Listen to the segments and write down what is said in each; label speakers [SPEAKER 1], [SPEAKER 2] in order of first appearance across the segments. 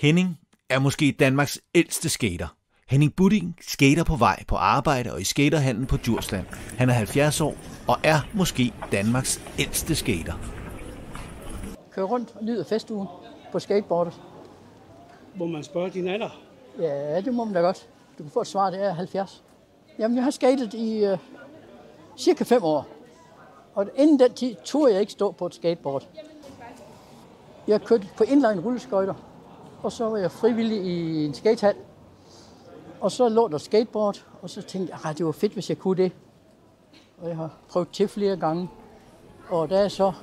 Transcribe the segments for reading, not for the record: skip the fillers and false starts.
[SPEAKER 1] Henning er måske Danmarks ældste skater. Henning Budding skater på vej på arbejde og i skaterhallen på Djursland. Han er 70 år og er måske Danmarks ældste skater.
[SPEAKER 2] Kører rundt og nyder festugen på skateboardet.
[SPEAKER 3] Må man spørge din alder?
[SPEAKER 2] Ja, det må man da godt. Du kan få et svar, det er 70. Jamen, jeg har skatet i cirka 5 år. Og inden den tid turde jeg ikke stå på et skateboard. Jeg kørte på inline rulleskøjter, og så var jeg frivillig i en skatehal. Og så lå der skateboard, og så tænkte jeg, at det var fedt, hvis jeg kunne det. Og jeg har prøvet til flere gange. Og da så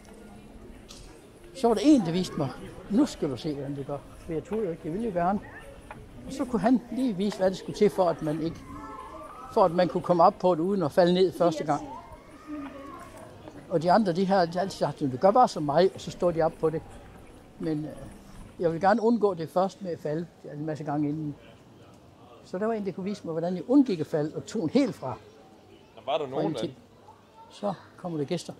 [SPEAKER 2] var der en, der viste mig, nu skal du se, hvordan det gør. For jeg turde jo ikke, jeg ville jo gerne. Og så kunne han lige vise, hvad det skulle til, for at man kunne komme op på det, uden at falde ned første gang. Og de andre, de har altid sagt, du gør bare som mig, og så står de op på det. Men jeg vil gerne undgå det først med at falde en masse gange inden. Så der var en, der kunne vise mig, hvordan jeg undgik at falde og tog en helt fra.
[SPEAKER 4] Der var der nogen af.
[SPEAKER 2] Så kommer der gæster.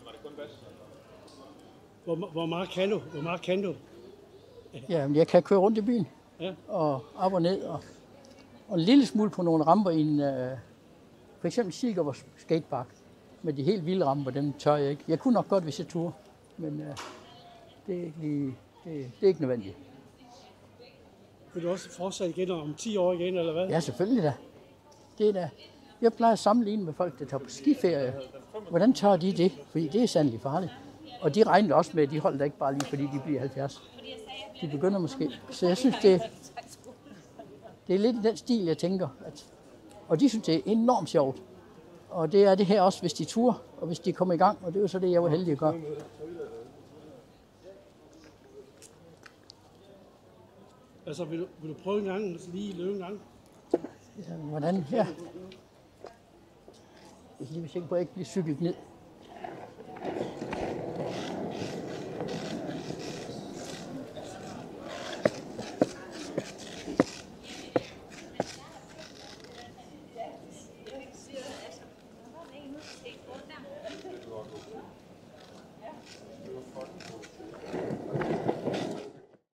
[SPEAKER 3] Hvor meget kan du?
[SPEAKER 2] Ja, jeg kan køre rundt i byen.
[SPEAKER 3] Ja.
[SPEAKER 2] Og op og ned. Og en lille smule på nogle ramper i en, for eksempel Silkeborg Skatepark. Med de helt vilde ramper, dem tør jeg ikke. Jeg kunne nok godt, hvis jeg turde, men det er ikke nødvendigt.
[SPEAKER 3] Vil du også fortsætte igen om 10 år igen, eller hvad?
[SPEAKER 2] Ja, selvfølgelig da. Det er da. Jeg plejer at sammenligne med folk, der tager på skiferie. Hvordan tør de det? Fordi det er sandelig farligt. Og de regner også med, at de holder ikke bare lige, fordi de bliver 70. De begynder måske. Så jeg synes, det er lidt i den stil, jeg tænker. Og de synes, det er enormt sjovt. Og det er det her også, hvis de turer, og hvis de kommer i gang. Og det er jo så det, jeg var heldig at gøre.
[SPEAKER 3] Altså, vil du prøve en gang, altså lige løbe en gang?
[SPEAKER 2] Ja, hvordan? Ja. Jeg er lige sikker på, at jeg ikke bliver cyklet ned.